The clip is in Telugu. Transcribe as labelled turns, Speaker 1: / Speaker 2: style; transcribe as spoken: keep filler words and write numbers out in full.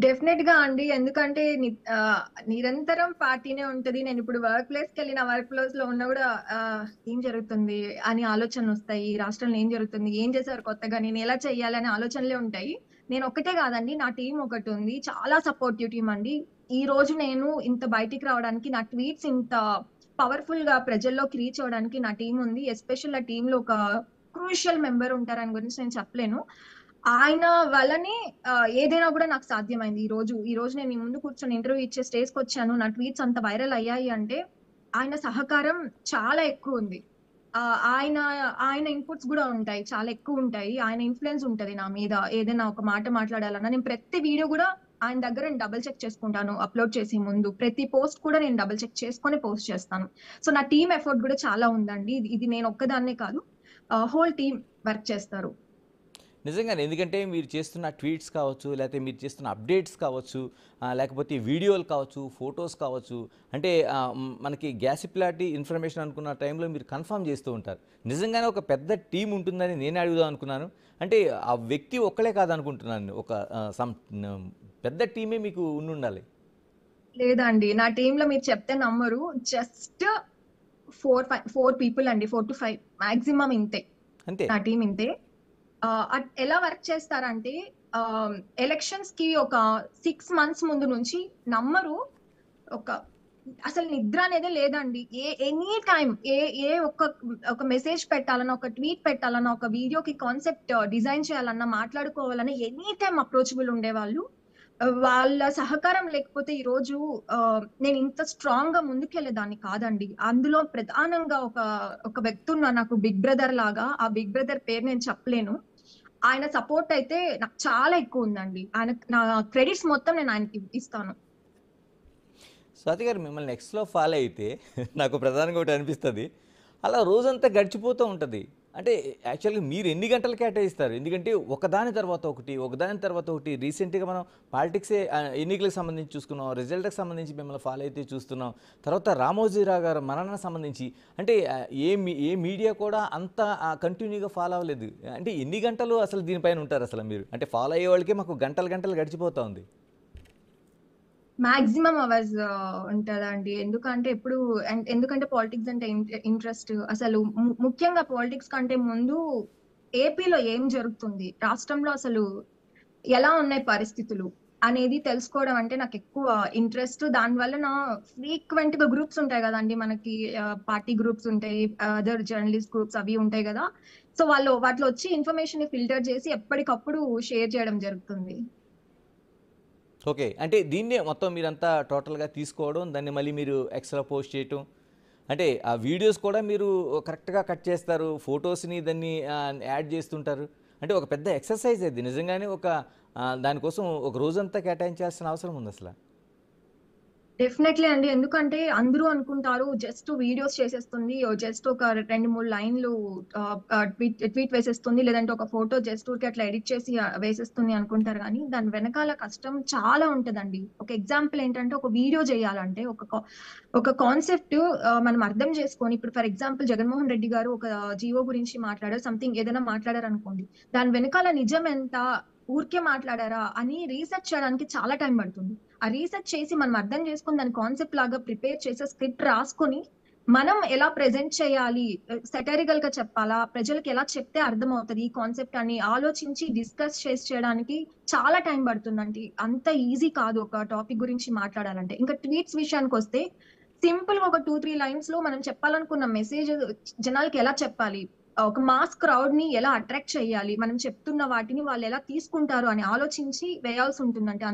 Speaker 1: డెఫినెట్‌గా అండి. ఎందుకంటే ని ఆహ్, నిరంతరం పార్టీనే ఉంటది. నేనిప్పుడు వర్క్ ప్లేస్‌కెళ్ళిన వర్క్ ప్లేస్‌లో ఉన్నా గూడా ఆహ్, ఏం జరుగుతుంది అని ఆలోచనలొస్తాయి. రాష్ట్రంలో ఏం జరుగుతుంది? ఏం చేశారు కొత్తగా? నేనెలా చేయాలి? అనే ఆలోచనలే ఉంటాయి. నేనొక్కటే గాదండి. నా టీమ్ ఒకటుంది. చాలా సపోర్టివ్ టీమ్ అండి. ఈ రోజు నేను ఇంత బయటికి రావడానికి నా ట్వీట్స్ ఇంత పవర్‌ఫుల్‌గా ప్రజల్లోకి రీచ్ అవ్వడానికి నా టీమ్ ఉంది. ఎస్పెషల్ ఆ టీమ్‌లో ఒక క్రూషియల్ మెంబర్ ఉంటారని గురించి నేను చెప్పలేను. ఆయన వల్లనే ఆహ్, ఏదైనా గూడా నాకు సాధ్యమైంది. ఈ రోజు, ఈ రోజు నేను మీ ముందు కూర్చొని ఇంటర్వ్యూ ఇచ్చే స్టేజ్‌కొచ్చాను. నా ట్వీట్స్ అంత వైరల్ అయ్యాయి అంటే, ఆయన సహకారం చాలా ఎక్కువుంది. ఆహ్, ఆయన, ఆయన ఇన్‌పుట్స్ గూడా ఉంటాయి. చాలా ఎక్కువుంటాయి. ఆయన ఇన్‌ఫ్లూయెన్స్ ఉంటది నా మీద. ఏదైనా ఒక మాట మాట్లాడాలన్నా, నేను ప్రతి వీడియో గూడా ఆయన దగ్గర నేను డబుల్ చెక్ చేసుకుంటాను అప్‌లోడ్ చేసే ముందు. ప్రతి పోస్ట్ కూడా నేను డబుల్ చెక్ చేసుకొని పోస్ట్ చేస్తాను. సో, నా టీమ్ ఎఫర్ట్ గూడా చాలా ఉందండి. ఇది ఇది నేను ఒక్కదాన్నే కాదు. ఆహ్, హోల్ టీమ్ వర్క్ చేస్తారు.
Speaker 2: నిజంగానే. ఎందుకంటే మీరు చేస్తున్న ట్వీట్స్ కావచ్చు, లేతే మీరు చేస్తున్న అప్డేట్స్ కావచ్చు, ఆహ్, లేకపోతే వీడియోలు కావచ్చు, ఫోటోస్ కావచ్చు. అంటే ఆహ్, హ్మ్, మనకి గ్యాసిప్లాటి ఇన్ఫర్మేషన్ అనుకున్న టైంలో మీరు కన్ఫర్మ్ చేస్తూ ఉంటారు. నిజంగానే ఒక పెద్ద టీమ్ ఉంటుందని నేనే అడుగుదాం అనుకున్నాను. అంటే ఆ వ్యక్తి ఒక్కళ్ళే కాదనుకుంటున్నాను. ఒక ఆహ్, సమ్ నం పెద్ద టీమే మీకు ఉండుండాలి.
Speaker 1: లేదండి. నా టీమ్‌లో మీరు చెప్తే నమ్మరు. జస్ట్ నాలుగు, ఫైవ్ నాలుగు పీపుల్ అండి. నాలుగు ఐదు మాక్సిమం ఇంతే.
Speaker 2: అంతే.
Speaker 1: నా టీమ్ ఇంతే. ఆహ్, అట్ ఎలా వర్క్ చేస్తారంటే ఆహ్, ఎలక్షన్స్‌కి ఒక ఆరు మంత్స్ ముందు నుంచి నమ్మరు. ఒక అసలు నిద్ర అనేదే లేదండి. ఏ ఎనీ టైమ్ ఏ ఏ ఒక్క ఒక మెసేజ్ పెట్టాలన్నా, ఒక ట్వీట్ పెట్టాలన్నా, ఒక వీడియోకి కాన్సెప్ట్ డిజైన్ చేయాలన్నా, మాట్లాడుకోవాలన్నా ఎనీ టైమ్ అప్రోచబుల్ ఉండేవాళ్ళు. ఆహ్, వాళ్ళ సహకారం లేకపోతే ఈరోజు ఆహ్, నేను ఇంత స్ట్రాంగ్‌గా ముందుకెళ్ళేదాన్ని కాదండి. అందులో ప్రధానంగా ఒక ఒక వ్యక్తి ఉన్నారు నాకు బిగ్ బ్రదర్ లాగా. ఆ బిగ్ బ్రదర్ పేరు నేను చెప్పలేను. ఆయన సపోర్ట్ అయితే నాకు చాలా ఎక్కువుందండి. ఆయనకు నా క్రెడిట్స్ మొత్తం నేను ఆయనకి ఇస్తాను.
Speaker 2: స్వాతి గారు మిమ్మల్ని ఎక్స్‌లో ఫాలో అయితే నాకు ప్రధానంగా ఒకటి అనిపిస్తది. అలా రోజంతా గడిచిపోతూ ఉంటది. అంటే యాక్చువల్‌గా మీరు ఎన్ని గంటలు కేటాయిస్తారు? ఎందుకంటే ఒకదాని తర్వాత ఒకటి, ఒకదాని తర్వాత ఒకటి రీసెంట్‌గా మనం పాలిటిక్సే ఆహ్, ఎన్నికలకు సంబంధించి చూసుకున్నాం. రిజల్ట్‌కి సంబంధించి మిమ్మల్ని ఫాలో అయితే చూస్తున్నాం. తర్వాత రామోజీరావు గారు మరణానికి సంబంధించి అంటే ఆహ్, ఏ మీ ఏ మీడియా కూడా అంత ఆహ్, కంటిన్యూగా ఫాలో అవ్వలేదు. అంటే ఎన్ని గంటలు అసలు దీనిపైన ఉంటారసలు మీరు? అంటే ఫాలో అయ్యేవాళ్ళకే మాకు గంటలు గంటలు గడిచిపోతా ఉంది.
Speaker 1: మాక్సిమం అవర్స్ ఉంటదండి. ఎందుకంటే ఎప్పుడు ఎన్ ఎందుకంటే పాలిటిక్స్ అంటే ఇంట్ ఇంట్రెస్ట్. అసలు ము ముఖ్యంగా పాలిటిక్స్ కంటే ముందు ఏపీలో ఏం జరుగుతుంది? రాష్ట్రంలో అసలు ఎలా ఉన్నాయి పరిస్థితులు? అనేది తెలుసుకోవడం అంటే నాకెక్కువ ఇంట్రెస్ట్. దాని వలన ఫ్రీక్వెంట్‌గా గ్రూప్స్ ఉంటాయి గదండీ! మనకి ఆహ్, పార్టీ గ్రూప్స్ ఉంటాయి. అదర్ జర్నలిస్ట్ గ్రూప్స్ అవి ఉంటాయి గదా! సో, వాళ్ళు వాటిలో వచ్చి ఇన్ఫర్మేషన్‌ని ఫిల్టర్ చేసి ఎప్పటికప్పుడు షేర్ చేయడం జరుగుతుంది.
Speaker 2: ఓకే. అంటే దీన్నే మొత్తం మీరంతా టోటల్‌గా తీసుకోవడం, దాన్ని మళ్ళీ మీరు ఎక్స్‌లో పోస్ట్ చేయటం. అంటే ఆ వీడియోస్ కూడా మీరు కరెక్ట్‌గా కట్ చేస్తారు. ఫోటోస్‌ని దాన్ని ఆహ్, యాడ్ చేస్తుంటారు. అంటే ఒక పెద్ద ఎక్సర్‌సైజ్ అది. నిజంగానే ఒక ఆహ్, దానికోసం ఒక రోజంతా కేటాయించాల్సిన అవసరం ఉందసల.
Speaker 1: డెఫినైట్‌లీ అండి. ఎందుకంటే అందరూ అనుకుంటారు జస్ట్ వీడియోస్ చేసేస్తుంది. జస్ట్ ఒక రెండు, మూడు లైన్‌లు ఆహ్, ఆహ్, ట్వీట్ ట్వీట్ వేసేస్తుంది. లేదంటే ఒక ఫోటో జస్ట్ ఊరికే అట్లా ఎడిట్ చేసి ఆహ్, వేసేస్తుంది అనుకుంటారు గానీ, దాని వెనకాల కష్టం చాలా ఉంటదండి. ఒక ఎగ్జాంపుల్ ఏంటంటే ఒక వీడియో చేయాలంటే ఒక కా ఒక కాన్సెప్ట్ ఆహ్, మనం అర్థం చేసుకొని ఇప్పుడు ఫర్ ఎగ్జాంపుల్ 'జగన్మోహన్ రెడ్డి' గారు ఒక జియో గురించి మాట్లాడారు. సంథింగ్ ఏదైనా మాట్లాడారనుకోండి. దాని వెనకాల నిజం ఎంత? ఊరికే మాట్లాడారా? అని రీసెర్చ్ చేయడానికి చాలా టైం పడుతుంది. ఆ రీసెర్చ్ చేసి మనం అర్థం చేసుకొని దాన్ని కాన్సెప్ట్ లాగా ప్రిపేర్ చేసి స్క్రిప్ట్ రాసుకొని, మనం ఎలా ప్రెజెంట్ చేయాలి? ఆహ్, సెటరికల్‌గా చెప్పాలా? ప్రజలకి ఎలా చెప్తే అర్థమవుతది ఈ కాన్సెప్ట్ అని ఆలోచించి డిస్కస్ చేసి చేయడానికి చాలా టైం పడుతుందండి. అంత ఈజీ కాదు ఒక టాపిక్ గురించి మాట్లాడాలంటే. ఇంకా ట్వీట్స్ విషయానికొస్తే సింపుల్‌గా ఒక రెండు, మూడు లైన్స్‌లో మనం చెప్పాలనుకున్న మెసేజ్ జనాలకి ఎలా చెప్పాలి? ఆహ్, ఒక మాస్ క్రౌడ్‌ని ఎలా అట్రాక్ట్ చేయాలి? మనం చెప్తున్న వాటిని వాళ్ళెలా తీసుకుంటారు అని ఆలోచించి వేయాల్సుంటుందంటే